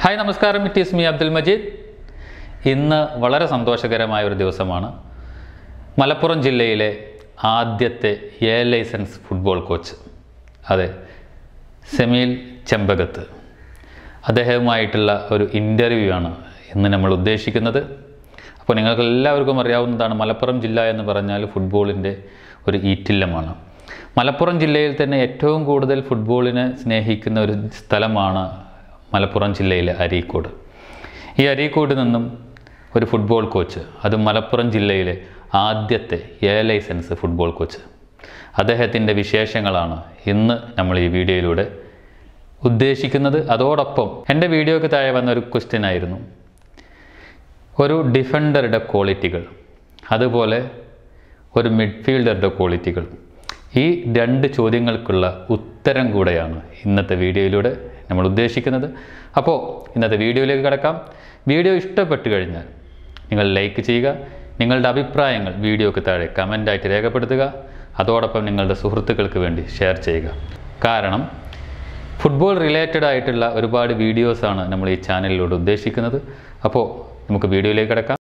Hi നമസ്കാരം, it is me Abdul Majeed. ഇന്ന് വളരെ സന്തോഷകരമായ ഒരു ദിവസമാണ്. മലപ്പുറം ജില്ലയിലെ ആദ്യത്തെ എ ലൈസൻസ് ഫുട്ബോൾ കോച്ച്, അതെ, സെമീൽ ചെമ്പകത്ത്, അദ്ദേഹവുമായിട്ടുള്ള ഒരു ഇൻ്റർവ്യൂ ആണ് ഇന്ന് നമ്മൾ ഉദ്ദേശിക്കുന്നത്. അപ്പോൾ നിങ്ങൾക്ക് എല്ലാവർക്കും അറിയാവുന്നതാണ്, മലപ്പുറം ജില്ല എന്ന് പറഞ്ഞാൽ ഫുട്ബോളിൻ്റെ ഒരു ഈറ്റില്ലമാണ്. മലപ്പുറം ജില്ലയിൽ തന്നെ ഏറ്റവും കൂടുതൽ ഫുട്ബോളിനെ സ്നേഹിക്കുന്ന ഒരു സ്ഥലമാണ് മലപ്പുറം ജില്ലയിലെ അരീക്കോട്. ഈ അരീക്കോട് നിന്നും ഒരു ഫുട്ബോൾ കോച്ച്, അത് മലപ്പുറം ജില്ലയിലെ ആദ്യത്തെ എ ലൈസൻസ് ഫുട്ബോൾ കോച്ച്, അദ്ദേഹത്തിൻ്റെ വിശേഷങ്ങളാണ് ഇന്ന് നമ്മൾ ഈ വീഡിയോയിലൂടെ ഉദ്ദേശിക്കുന്നത്. അതോടൊപ്പം എൻ്റെ വീഡിയോയ്ക്ക് താഴെ വന്ന ഒരു ക്വസ്റ്റ്യൻ ആയിരുന്നു, ഒരു ഡിഫൻഡറുടെ ക്വാളിറ്റികൾ, അതുപോലെ ഒരു മിഡ്ഫീൽഡറുടെ ക്വാളിറ്റികൾ. ഈ രണ്ട് ചോദ്യങ്ങൾക്കുള്ള ഉത്തരം കൂടെയാണ് ഇന്നത്തെ വീഡിയോയിലൂടെ നമ്മൾ ഉദ്ദേശിക്കുന്നത്. അപ്പോൾ ഇന്നത്തെ വീഡിയോയിലേക്ക് കടക്കാം. വീഡിയോ ഇഷ്ടപ്പെട്ടു കഴിഞ്ഞാൽ നിങ്ങൾ ലൈക്ക് ചെയ്യുക, നിങ്ങളുടെ അഭിപ്രായങ്ങൾ വീഡിയോയ്ക്ക് താഴെ കമൻ്റായിട്ട് രേഖപ്പെടുത്തുക, അതോടൊപ്പം നിങ്ങളുടെ സുഹൃത്തുക്കൾക്ക് വേണ്ടി ഷെയർ ചെയ്യുക. കാരണം ഫുട്ബോൾ റിലേറ്റഡ് ആയിട്ടുള്ള ഒരുപാട് വീഡിയോസാണ് നമ്മൾ ഈ ചാനലിലൂടെ ഉദ്ദേശിക്കുന്നത്. അപ്പോൾ നമുക്ക് വീഡിയോയിലേക്ക് കടക്കാം.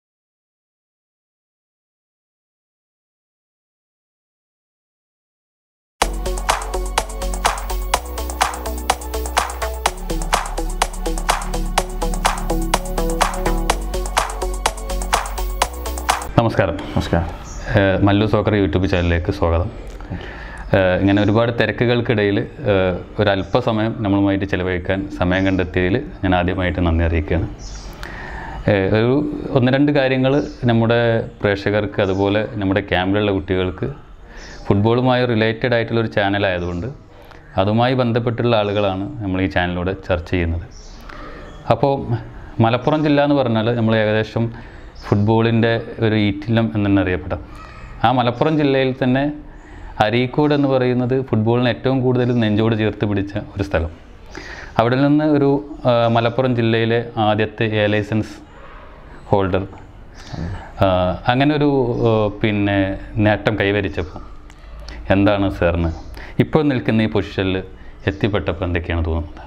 നമസ്കാരം. മല്ലു സോക്കർ യൂട്യൂബ് ചാനലിലേക്ക് സ്വാഗതം. ഇങ്ങനെ ഒരുപാട് തിരക്കുകൾക്കിടയിൽ ഒരല്പസമയം നമ്മളുമായിട്ട് ചിലവഴിക്കാൻ സമയം കണ്ടെത്തിയതിൽ ഞാൻ ആദ്യമായിട്ട് നന്ദി അറിയിക്കുകയാണ്. ഒരു ഒന്ന് രണ്ട് കാര്യങ്ങൾ നമ്മുടെ പ്രേക്ഷകർക്ക്, അതുപോലെ നമ്മുടെ ക്യാമ്പിലുള്ള കുട്ടികൾക്ക് ഫുട്ബോളുമായി റിലേറ്റഡ് ആയിട്ടുള്ളൊരു ചാനലായതുകൊണ്ട് അതുമായി ബന്ധപ്പെട്ടുള്ള ആളുകളാണ് നമ്മൾ ഈ ചാനലിലൂടെ ചർച്ച ചെയ്യുന്നത്. അപ്പോൾ മലപ്പുറം ജില്ല എന്ന് പറഞ്ഞാൽ നമ്മൾ ഏകദേശം ഫുട്ബോളിൻ്റെ ഒരു ഈറ്റില്ലം എന്ന് തന്നെ അറിയപ്പെടാം. ആ മലപ്പുറം ജില്ലയിൽ തന്നെ അരീക്കോട് എന്ന് പറയുന്നത് ഫുട്ബോളിന് ഏറ്റവും കൂടുതൽ നെഞ്ചോട് ചേർത്ത് പിടിച്ച ഒരു സ്ഥലം. അവിടെ നിന്ന് ഒരു മലപ്പുറം ജില്ലയിലെ ആദ്യത്തെ എ ലൈസൻസ് ഹോൾഡർ അങ്ങനെ ഒരു നേട്ടം കൈവരിച്ചപ്പോൾ എന്താണ് സാറിന് ഇപ്പോൾ നിൽക്കുന്ന ഈ പൊസിഷനിൽ എത്തിപ്പെട്ടപ്പോൾ എന്തൊക്കെയാണ് തോന്നുന്നത്?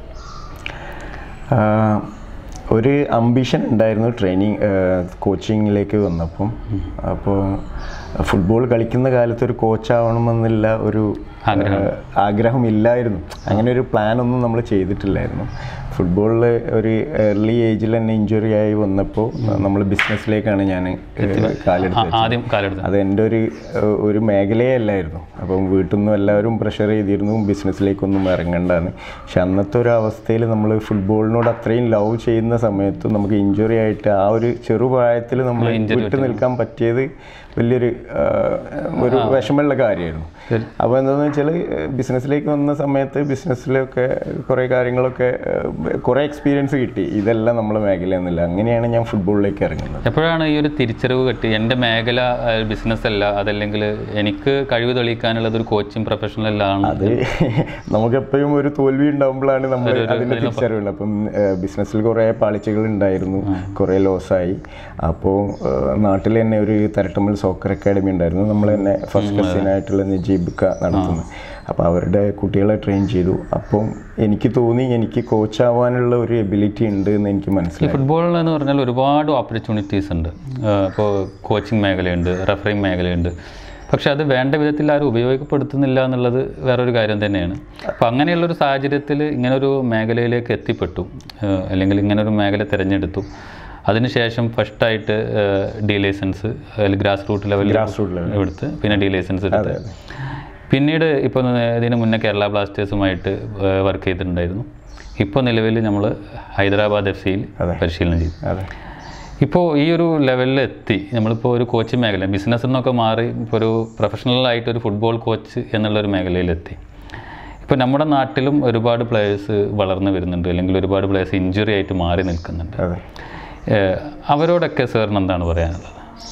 ഒരു അംബിഷൻ ഉണ്ടായിരുന്നു കോച്ചിങ്ങിലേക്ക് വന്നപ്പം. അപ്പോൾ ഫുട്ബോൾ കളിക്കുന്ന കാലത്ത് ഒരു കോച്ചാവണമെന്നില്ല ഒരു ആഗ്രഹമില്ലായിരുന്നു. അങ്ങനെ ഒരു പ്ലാനൊന്നും നമ്മൾ ചെയ്തിട്ടില്ലായിരുന്നു. ഫുട്ബോളിൽ ഒരു ഏർലി ഏജിൽ തന്നെ ഇഞ്ചുറി ആയി വന്നപ്പോൾ നമ്മൾ ബിസിനസ്സിലേക്കാണ് ഞാൻ കാലെടുത്തത്. അത് എൻ്റെ ഒരു മേഖലയേ അല്ലായിരുന്നു. അപ്പം വീട്ടിൽ നിന്നും എല്ലാവരും പ്രഷർ ചെയ്തിരുന്നു ബിസിനസ്സിലേക്കൊന്നും ഇറങ്ങേണ്ടതാണ്. പക്ഷെ അന്നത്തെ ഒരു അവസ്ഥയിൽ നമ്മൾ ഫുട്ബോളിനോട് അത്രയും ലവ് ചെയ്യുന്ന സമയത്ത് നമുക്ക് ഇഞ്ചുറി ആയിട്ട് ആ ഒരു ചെറുപ്രായത്തിൽ നമ്മൾ വിട്ടു നിൽക്കാൻ പറ്റിയത് വലിയൊരു വിഷമമുള്ള കാര്യമായിരുന്നു. അപ്പോൾ എന്താണെന്ന് വെച്ചാൽ ബിസിനസ്സിലേക്ക് വന്ന സമയത്ത് ബിസിനസ്സിലൊക്കെ കുറേ കാര്യങ്ങളൊക്കെ കുറേ എക്സ്പീരിയൻസ് കിട്ടി. ഇതെല്ലാം നമ്മളെ മേഖലയൊന്നുമില്ല. അങ്ങനെയാണ് ഞാൻ ഫുട്ബോളിലേക്ക് ഇറങ്ങുന്നത്. എപ്പോഴാണ് ഈ ഒരു തിരിച്ചറിവ് കിട്ടി, എൻ്റെ മേഖല ബിസിനസ്സല്ല, അതല്ലെങ്കിൽ എനിക്ക് കഴിവ് തെളിയിക്കാനുള്ളത് ഒരു കോച്ചിങ് പ്രൊഫഷണലാണ്? അത് നമുക്കെപ്പോഴും ഒരു തോൽവി ഉണ്ടാകുമ്പോഴാണ് നമ്മൾ അതിൻ്റെ തിരിച്ചറിവുള്ളത്. അപ്പം ബിസിനസ്സിൽ കുറേ പാളിച്ചകൾ ഉണ്ടായിരുന്നു, കുറേ ലോസായി. അപ്പോൾ നാട്ടിൽ തന്നെ ഒരു തരട്ടമ്മൽ സോക്കർ അക്കാഡമി ഉണ്ടായിരുന്നു. നമ്മൾ തന്നെ ഫസ്റ്റ് കസിനായിട്ടുള്ള നജീബ് നടത്തുന്നത്. അപ്പോൾ അവരുടെ കുട്ടികളെ ട്രെയിൻ ചെയ്തു. അപ്പം എനിക്ക് തോന്നി എനിക്ക് കോച്ചാവാനുള്ള ഒരു എബിലിറ്റി ഉണ്ട് എന്ന് എനിക്ക് മനസ്സിലായി. ഫുട്ബോളിൽ എന്ന് പറഞ്ഞാൽ ഒരുപാട് ഓപ്പർച്യൂണിറ്റീസ് ഉണ്ട്. ഇപ്പോൾ കോച്ചിങ് മേഖലയുണ്ട്, റഫറിങ് മേഖലയുണ്ട്. പക്ഷെ അത് വേണ്ട വിധത്തിൽ ആരും ഉപയോഗപ്പെടുത്തുന്നില്ല എന്നുള്ളത് വേറൊരു കാര്യം തന്നെയാണ്. അപ്പോൾ അങ്ങനെയുള്ളൊരു സാഹചര്യത്തിൽ ഇങ്ങനൊരു മേഖലയിലേക്ക് എത്തിപ്പെട്ടു, അല്ലെങ്കിൽ ഇങ്ങനൊരു മേഖല തിരഞ്ഞെടുത്തു. അതിനുശേഷം ഫസ്റ്റായിട്ട് ഡി ലൈസൻസ്, അല്ലെങ്കിൽ ഗ്രാസ് റൂട്ട് ലെവലിൽ എടുത്ത് പിന്നെ ഡി ലൈസൻസ് എടുത്ത്, പിന്നീട് ഇപ്പോൾ ഇതിന് മുന്നേ കേരള ബ്ലാസ്റ്റേഴ്സുമായിട്ട് വർക്ക് ചെയ്തിട്ടുണ്ടായിരുന്നു. ഇപ്പോൾ നിലവിൽ നമ്മൾ ഹൈദരാബാദ് FC-യിൽ പരിശീലനം ചെയ്തു. ഇപ്പോൾ ഈ ഒരു ലെവലിൽ എത്തി. നമ്മളിപ്പോൾ ഒരു കോച്ചിങ് മേഖല, ബിസിനസ്സിൽ നിന്നൊക്കെ മാറി ഇപ്പോൾ ഒരു പ്രൊഫഷണലായിട്ടൊരു ഫുട്ബോൾ കോച്ച് എന്നുള്ളൊരു മേഖലയിലെത്തി. ഇപ്പോൾ നമ്മുടെ നാട്ടിലും ഒരുപാട് പ്ലേയേഴ്സ് വളർന്നു വരുന്നുണ്ട്, അല്ലെങ്കിൽ ഒരുപാട് പ്ലേയേഴ്സ് ഇഞ്ചുറി ആയിട്ട് മാറി നിൽക്കുന്നുണ്ട്. അവരോടൊക്കെ സാറിന് എന്താണ് പറയാനുള്ളത്?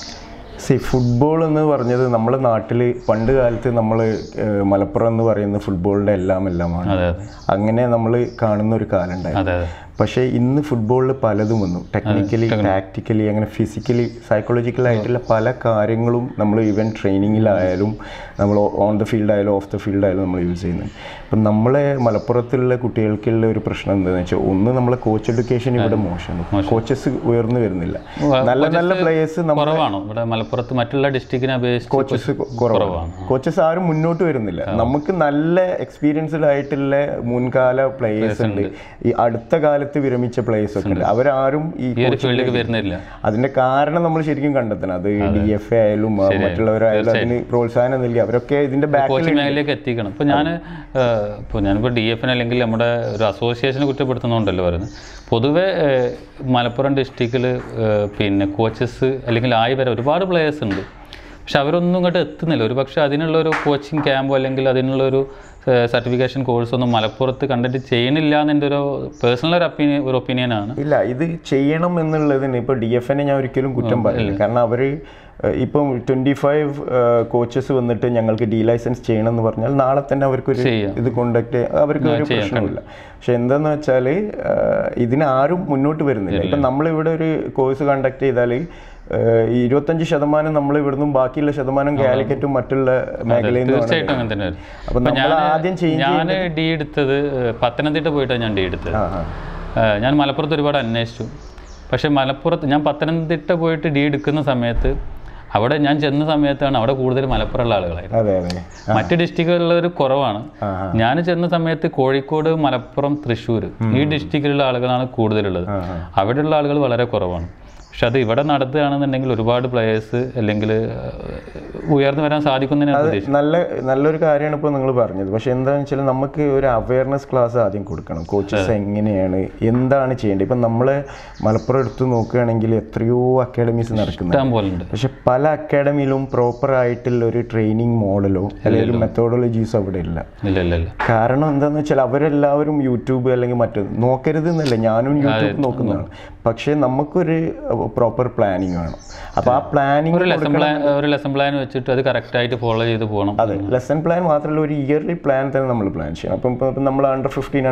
ഫുട്ബോൾ എന്ന് പറഞ്ഞത് നമ്മുടെ നാട്ടിൽ പണ്ട് കാലത്ത് നമ്മൾ മലപ്പുറം എന്ന് പറയുന്ന ഫുട്ബോളിൻ്റെ എല്ലാമാണ്. അങ്ങനെ നമ്മൾ കാണുന്ന ഒരു കാലം ഉണ്ടായിരുന്നു. പക്ഷേ ഇന്ന് ഫുട്ബോളിൽ പലതും വന്നു. ടെക്നിക്കലി, ടാക്റ്റിക്കലി, അങ്ങനെ ഫിസിക്കലി, സൈക്കോളജിക്കലായിട്ടുള്ള പല കാര്യങ്ങളും നമ്മൾ ഈവൻ ട്രെയിനിങ്ങിലായാലും നമ്മൾ ഓൺ ദ ഫീൽഡ് ആയാലും ഓഫ് ദ ഫീൽഡ് ആയാലും നമ്മൾ യൂസ് ചെയ്യുന്നത്. അപ്പം നമ്മളെ മലപ്പുറത്തുള്ള കുട്ടികൾക്കുള്ള ഒരു പ്രശ്നം എന്താണെന്ന് വെച്ചാൽ, ഒന്ന് നമ്മളെ കോച്ച് എഡ്യൂക്കേഷൻ ഇവിടെ മോശമാണ്. കോച്ചസ് ഉയർന്നു വരുന്നില്ല. നല്ല നല്ല പ്ലേയേഴ്സ് മലപ്പുറത്ത് മറ്റുള്ള ഡിസ്ട്രിക്റ്റിനെ അപേക്ഷിച്ച് കോച്ചസ് കുറവാണ്. കോച്ചസ് ആരും മുന്നോട്ട് വരുന്നില്ല. നമുക്ക് നല്ല എക്സ്പീരിയൻസ്ഡ് ആയിട്ടുള്ള മുൻകാല പ്ലേയേഴ്സ് ഉണ്ട്, ഈ അടുത്ത കാലത്ത് വിരമിച്ച പ്ലേയേഴ്സ് ഒക്കെ ഉണ്ട്. അവരാരും ഈ ഫീൽഡിലേക്ക് വരുന്നില്ല. അതിന്റെ കാരണം നമ്മൾ ശരിക്കും കണ്ടെത്തണം. അത് DFA ആയാലും മറ്റുള്ളവരായാലും അതിന് പ്രോത്സാഹനം നൽകി അവരൊക്കെ ഇതിന്റെ മേഖലയിലേക്ക് എത്തിക്കണം. ഇപ്പോൾ ഞാനിപ്പോൾ DFN അല്ലെങ്കിൽ നമ്മുടെ ഒരു അസോസിയേഷനെ കുറ്റപ്പെടുത്തുന്നുണ്ടല്ലോ പറയുന്നത്. പൊതുവെ മലപ്പുറം ഡിസ്ട്രിക്റ്റിൽ പിന്നെ കോച്ചസ് അല്ലെങ്കിൽ ആയി വരെ ഒരുപാട് പ്ലേയേഴ്സ് ഉണ്ട്. പക്ഷെ അവരൊന്നും ഇങ്ങോട്ട് എത്തുന്നില്ല. ഒരു പക്ഷേ അതിനുള്ളൊരു കോച്ചിങ് ക്യാമ്പോ അല്ലെങ്കിൽ അതിനുള്ളൊരു സർട്ടിഫിക്കേഷൻ കോഴ്സൊന്നും മലപ്പുറത്ത് കണ്ടിട്ട് ചെയ്യണില്ല എന്നെൻ്റെ ഒരു പേഴ്സണൽ ഒരു ഒപ്പീനിയനാണ്. ഇല്ല, ഇത് ചെയ്യണം എന്നുള്ളതിന് ഇപ്പോൾ DFN ഞാൻ ഒരിക്കലും കുറ്റം പറയില്ല. കാരണം അവർ ഇപ്പം 25 കോച്ചസ് വന്നിട്ട് ഞങ്ങൾക്ക് ലൈസൻസ് ചെയ്യണം എന്ന് പറഞ്ഞാൽ നാളെ തന്നെ അവർക്കൊരു ഇത് കോണ്ടാക്ട് അവർക്ക് ഒരു പ്രശ്നമില്ല. പക്ഷെ എന്താണെന്ന് വെച്ചാൽ ഇതിന് ആരും മുന്നോട്ട് വരുന്നില്ല. ഇപ്പം നമ്മളിവിടെ ഒരു കോഴ്സ് കണ്ടക്ട് ചെയ്താൽ 25% നമ്മൾ ഇവിടുന്ന്, ബാക്കിയുള്ള ശതമാനം കാലിക്കറ്റും മറ്റുള്ള മേഖലയിൽ നിന്ന്. അപ്പം നമ്മൾ ആദ്യം ഞാൻ ഡി എടുത്തത് പത്തനംതിട്ട പോയിട്ടാണ് ഞാൻ ഡി എടുത്തത്. ഞാൻ മലപ്പുറത്ത് ഒരുപാട് അന്വേഷിച്ചു. പക്ഷേ ഞാൻ പത്തനംതിട്ട പോയിട്ട് ഡി എടുക്കുന്ന സമയത്ത് അവിടെ ഞാൻ ചെന്ന സമയത്താണ് അവിടെ കൂടുതൽ മലപ്പുറമുള്ള ആളുകളായിരുന്നു. മറ്റ് ഡിസ്ട്രിക്റ്റുകളിലൊരു കുറവാണ്. ഞാൻ ചെന്ന സമയത്ത് കോഴിക്കോട്, മലപ്പുറം, തൃശ്ശൂർ ഈ ഡിസ്ട്രിക്റ്റിലുള്ള ആളുകളാണ് കൂടുതലുള്ളത്. അവിടെയുള്ള ആളുകൾ വളരെ കുറവാണ്. പക്ഷെ അത് ഇവിടെ നടത്തുകയാണെന്നുണ്ടെങ്കിൽ ഒരുപാട് പ്ലേയേഴ്സ് അല്ലെങ്കിൽ ഉയർന്നു വരാൻ സാധിക്കുന്നതിന് നല്ലൊരു കാര്യമാണ് ഇപ്പോൾ നിങ്ങൾ പറഞ്ഞത്. പക്ഷെ എന്താണെന്ന് വെച്ചാൽ നമുക്ക് ഒരു അവയർനെസ് ക്ലാസ് ആദ്യം കൊടുക്കണം. കോച്ചസ് എങ്ങനെയാണ്, എന്താണ് ചെയ്യേണ്ടത്. ഇപ്പം നമ്മൾ മലപ്പുറം എടുത്ത് നോക്കുകയാണെങ്കിൽ എത്രയോ അക്കാഡമീസ് നടക്കുന്നുണ്ട്. പക്ഷെ പല അക്കാഡമിയിലും പ്രോപ്പറായിട്ടുള്ള ഒരു ട്രെയിനിങ് മോഡലോ അല്ലെങ്കിൽ ഒരു മെത്തോഡോളജീസോ അവിടെ ഇല്ല. കാരണം എന്താണെന്ന് വെച്ചാൽ അവരെല്ലാവരും യൂട്യൂബ് അല്ലെങ്കിൽ മറ്റൊന്ന് നോക്കരുത് എന്നല്ല, ഞാനും യൂട്യൂബ് നോക്കുന്നതാണ്. പക്ഷേ നമുക്കൊരു പ്രോപ്പർ പ്ലാനിങ് വേണം. അപ്പോൾ ആ പ്ലാനിങ് ഒരു ലെസൺ പ്ലാൻ വെച്ചിട്ട് അത് കറക്റ്റായിട്ട് ഫോളോ ചെയ്ത് പോകണം. അതെ, ലെസൺ പ്ലാൻ മാത്രമല്ല ഒരു ഇയർലി പ്ലാൻ തന്നെ നമ്മൾ പ്ലാൻ ചെയ്യണം. അപ്പം നമ്മൾ അണ്ടർ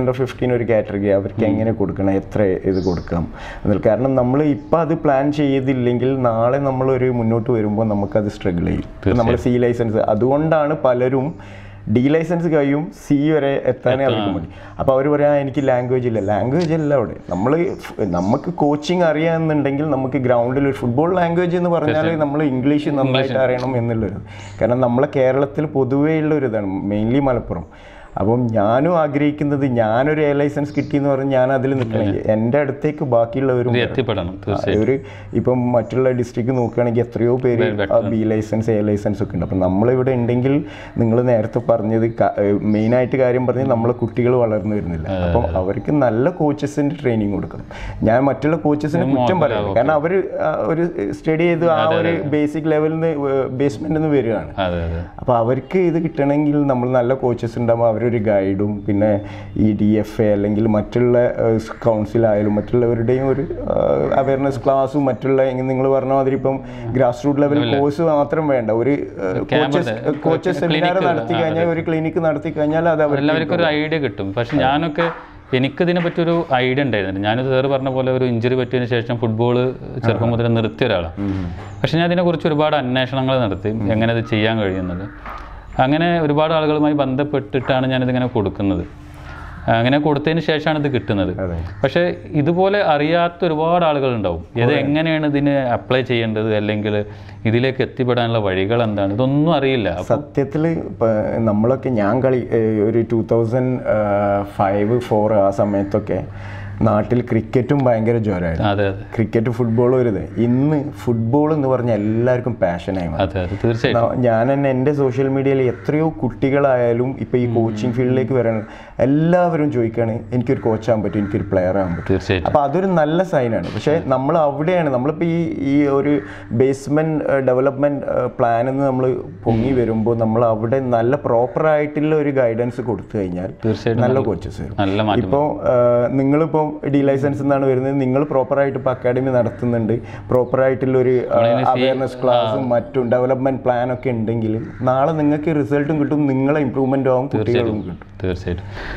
15 ഒരു കാറ്റഗറി അവർക്ക് എങ്ങനെ കൊടുക്കണം, എത്ര ഇത് കൊടുക്കാം എന്നല്ല. കാരണം നമ്മൾ ഇപ്പം അത് പ്ലാൻ ചെയ്തില്ലെങ്കിൽ നാളെ നമ്മളൊരു മുന്നോട്ട് വരുമ്പോൾ നമുക്കത് സ്ട്രഗിൾ ചെയ്യും. നമ്മൾ C ലൈസൻസ്, അതുകൊണ്ടാണ് പലരും D ലൈസൻസ് കഴിയും C വരെ എത്താനേ അവർക്ക് മതി. അപ്പോൾ അവർ പറയാം എനിക്ക് ലാംഗ്വേജ് ഇല്ല. ലാംഗ്വേജ് അല്ല അവിടെ. നമുക്ക് കോച്ചിങ് അറിയാമെന്നുണ്ടെങ്കിൽ നമുക്ക് ഗ്രൗണ്ടിൽ ഒരു ഫുട്ബോൾ ലാംഗ്വേജ് എന്ന് പറഞ്ഞാൽ നമ്മൾ ഇംഗ്ലീഷ് നന്നായിട്ട് അറിയണം എന്നുള്ളൊരു. കാരണം നമ്മളെ കേരളത്തിൽ പൊതുവേ ഉള്ള ഒരു ഇതാണ്, മെയിൻലി മലപ്പുറം. അപ്പം ഞാനും ആഗ്രഹിക്കുന്നത് ഞാനൊരു A ലൈസൻസ് കിട്ടിയെന്ന് പറഞ്ഞ് ഞാൻ അതിൽ നിൽക്കണമെങ്കിൽ എൻ്റെ അടുത്തേക്ക് ബാക്കിയുള്ളവരും എത്തിപ്പെടണം. ഇപ്പം മറ്റുള്ള ഡിസ്ട്രിക്ട് നോക്കുകയാണെങ്കിൽ എത്രയോ പേര് B ലൈസൻസ് A ലൈസൻസ് ഒക്കെ ഉണ്ട്. അപ്പം നമ്മളിവിടെ ഉണ്ടെങ്കിൽ നിങ്ങൾ നേരത്തെ പറഞ്ഞത് മെയിനായിട്ട് കാര്യം പറഞ്ഞാൽ നമ്മളെ കുട്ടികൾ വളർന്നു വരുന്നില്ല. അപ്പം അവർക്ക് നല്ല കോച്ചസിൻ്റെ ട്രെയിനിങ് കൊടുക്കണം. ഞാൻ മറ്റുള്ള കോച്ചസിന് കുറ്റം പറയുന്നത് കാരണം അവർ ഒരു സ്റ്റഡി ചെയ്ത് ആ ഒരു ബേസിക് ലെവലിൽ നിന്ന് ബേസ്മെൻറ്റിൽ നിന്ന് വരികയാണ്. അപ്പോൾ അവർക്ക് ഇത് കിട്ടണമെങ്കിൽ നമ്മൾ നല്ല കോച്ചസ് ഉണ്ടാകുമ്പോൾ അവരൊരു ഗൈഡും പിന്നെ ഈ DFA അല്ലെങ്കിൽ മറ്റുള്ള കൗൺസിലായാലും മറ്റുള്ളവരുടെയും ഒരു അവയർനെസ് ക്ലാസ്സും മറ്റുള്ള നിങ്ങൾ പറഞ്ഞ മാതിരി ഇപ്പം ഗ്രാസ് റൂട്ട് ലെവൽ കോഴ്സ് മാത്രം വേണ്ട, ഒരു കോച്ചസ് സെമിനാർ നടത്തി കഴിഞ്ഞാൽ ഒരു ക്ലിനിക്ക് നടത്തി കഴിഞ്ഞാൽ അത് എല്ലാവർക്കും ഒരു ഐഡിയ കിട്ടും. പക്ഷെ എനിക്കിതിനെ പറ്റിയൊരു ഐഡിയ ഉണ്ടായിരുന്നില്ല. ഞാനത് സാറ് പറഞ്ഞ പോലെ ഒരു ഇഞ്ചുറി പറ്റിയതിന് ശേഷം ഫുട്ബോൾ ചെറുപ്പം മുതൽ നിർത്തിയ ഒരാളാണ്. പക്ഷെ ഞാൻ ഇതിനെക്കുറിച്ച് ഒരുപാട് അന്വേഷണങ്ങൾ നടത്തി, എങ്ങനെ അത് ചെയ്യാൻ കഴിയുന്നത്. അങ്ങനെ ഒരുപാട് ആളുകളുമായി ബന്ധപ്പെട്ടിട്ടാണ് ഞാനിതിങ്ങനെ കൊടുക്കുന്നത്. അങ്ങനെ കൊടുത്തതിന് ശേഷമാണ് ഇത് കിട്ടുന്നത്. പക്ഷേ ഇതുപോലെ അറിയാത്ത ഒരുപാട് ആളുകളുണ്ടാവും. ഇത് എങ്ങനെയാണ് ഇതിന് അപ്ലൈ ചെയ്യേണ്ടത് അല്ലെങ്കിൽ ഇതിലേക്ക് എത്തിപ്പെടാനുള്ള വഴികൾ എന്താണ്, ഇതൊന്നും അറിയില്ല. സത്യത്തിൽ നമ്മളൊക്കെ ഒരു 2005-04 ആ സമയത്തൊക്കെ നാട്ടിൽ ക്രിക്കറ്റും ഭയങ്കര ജ്വരമായിരുന്നു. ക്രിക്കറ്റ് ഫുട്ബോളും ഒരു ഇന്ന് ഫുട്ബോൾ എന്ന് പറഞ്ഞാൽ എല്ലാവർക്കും പാഷനായി. ഞാൻ തന്നെ എൻ്റെ സോഷ്യൽ മീഡിയയിൽ എത്രയോ കുട്ടികളായാലും ഇപ്പം ഈ കോച്ചിങ് ഫീൽഡിലേക്ക് വരാൻ എല്ലാവരും ചോദിക്കുകയാണ് എനിക്കൊരു കോച്ചാകാൻ പറ്റും, എനിക്കൊരു പ്ലെയർ ആകാൻ പറ്റും. അപ്പോൾ അതൊരു നല്ല സൈനാണ്. പക്ഷേ നമ്മൾ അവിടെയാണ് നമ്മളിപ്പോൾ ഈ ഒരു ബേസ്മെൻറ്റ് ഡെവലപ്മെൻറ്റ് പ്ലാൻ എന്ന് നമ്മൾ പൊങ്ങി വരുമ്പോൾ നമ്മൾ അവിടെ നല്ല പ്രോപ്പറായിട്ടുള്ള ഒരു ഗൈഡൻസ് കൊടുത്തു കഴിഞ്ഞാൽ നല്ല കോച്ചസ് വരും. ഇപ്പോൾ നിങ്ങളിപ്പോൾ D ലൈസൻസ് എന്നാണ് വരുന്നത്, നിങ്ങൾ പ്രോപ്പറായിട്ട് ഇപ്പോൾ അക്കാഡമി നടത്തുന്നുണ്ട്, പ്രോപ്പറായിട്ടുള്ളൊരു അവയർനെസ് ക്ലാസ്സും മറ്റും ഡെവലപ്മെൻറ്റ് പ്ലാനൊക്കെ ഉണ്ടെങ്കിൽ നാളെ നിങ്ങൾക്ക് റിസൾട്ടും കിട്ടും, നിങ്ങളെ ഇമ്പ്രൂവ്മെൻറ്റും ആവും, കുട്ടികളും കിട്ടും. തീർച്ചയായിട്ടും.